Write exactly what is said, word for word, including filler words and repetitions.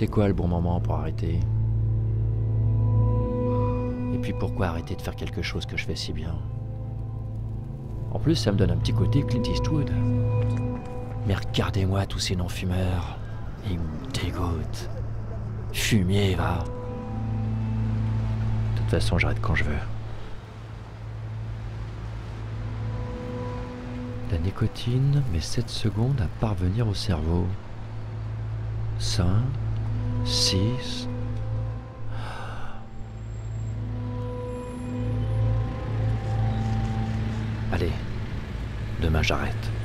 C'est quoi le bon moment pour arrêter? Et puis pourquoi arrêter de faire quelque chose que je fais si bien? En plus, ça me donne un petit côté Clint Eastwood. Mais regardez-moi tous ces non-fumeurs. Ils me dégoûtent. Fumier, va. De toute façon, j'arrête quand je veux. La nicotine met sept secondes à parvenir au cerveau. cinq, six... Allez, demain j'arrête.